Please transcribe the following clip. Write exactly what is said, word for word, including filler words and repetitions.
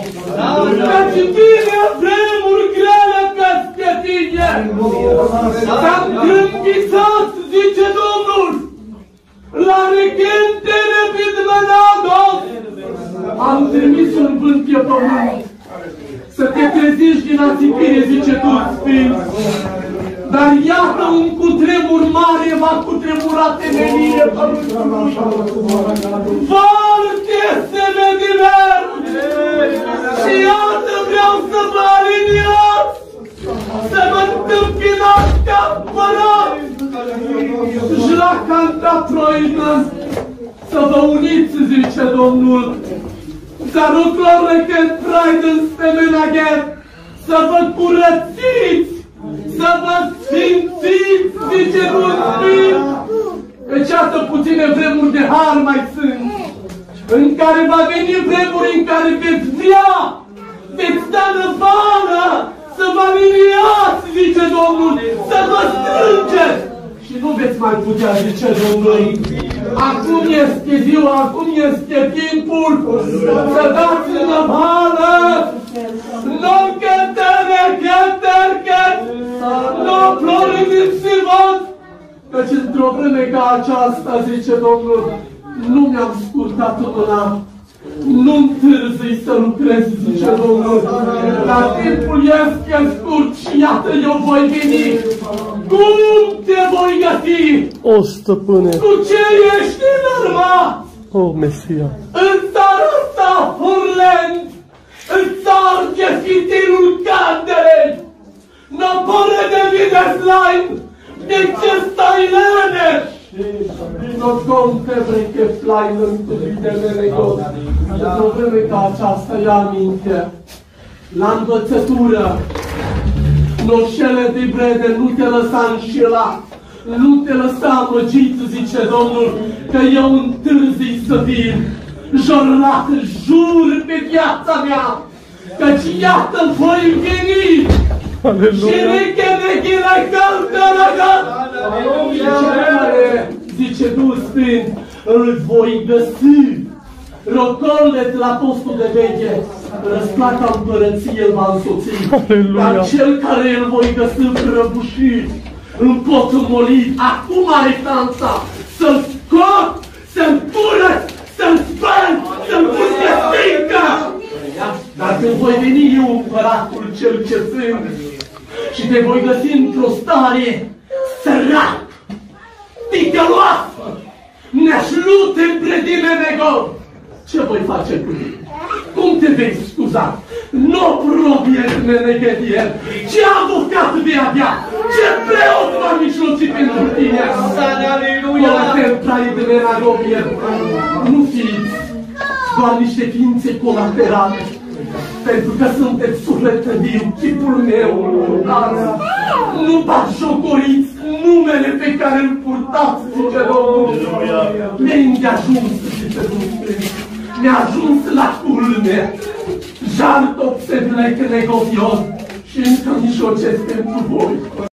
Căci vine vremuri grele peste tine. Te-am crâmpisat, zice Domnul, la recântele vidmenados. Am trimis un vânt pe pământ să te trezești din ațipire, zice Duhul Sfânt. Dar iată un cutremur mare va cutremura temeliile pământului. Foarte se vedimer! Și iată vreau să vă aliniați, să vă întâmpinați ca apărat. Și la canta troină, să vă uniți, zice Domnul. Să rutoarele când traidă stemenaget, să vă curățiți, să vă sfințiți, zice Duhul Sfânt. Căci iată puține vremuri de har mai sunt, în care va veni vremuri în care veți vrea, veți sta în afară, să vă aliniați, zice Domnul, să vă strângeți. Și nu veți mai putea, zice Domnul. Acum este ziua, acum este timpul să dați în afară. Nu cătăre, cătăr, căt, nu floriți văd. Căci într-o vreme ca aceasta, zice Domnul, nu mi-am scurtat mâna. Nu întârzii să lucrez, zice Domnul, dar timpul este scurt și iată eu voi veni. Cum te voi găsi? O, stăpâne! Cu ce ești înarmat? O, Mesia! În țara asta, furlent, în țară de fitilul candelei, năpără de videslain, de ce stai leneș? Nu conte vrei că flain în cuvintele negos. Într-o vreme ca aceasta, ia aminte, la învățătură, noșele de brede, nu te lăsa înșelat, nu te lăsa amăgit, zice Domnul, că eu întârzii să vin. Jorlat, jur pe viața mea, căci iată voi veni. Și reche la căltă la gata. Și cel care, zice Duhul Sfânt, îl voi găsi. Rocollet la postul de veche, răsplata împărăției îl va însoți. Dar cel care îl voi găsi prăbușit, îl pot înmoli. Acum are șansa să-l scot, să-l curăț, să-l spăl, să-l pun pe stâncă. Dar când voi veni eu, împăratul cel ce sunt, și te voi găsi într-o stare sărac, ticăloasă, neșlut în predime negor, ce voi face cu tine? Cum te vei scuza? Nu probiet menegădier, ce avocat vei avea, ce preot va mijloci pentru tine? Aleluia! Te trai de menagobier, nu fiți doar niște ființe colaterale, pentru că sunteți suflete din chipul meu. Nu batjocoriți numele pe care îl purtați, zice Domnul. Mi-ai îndeajuns, zice Domnul. Mi-a ajuns la culme. Jar tot se plecă negovios și încă mijlocesc pentru voi.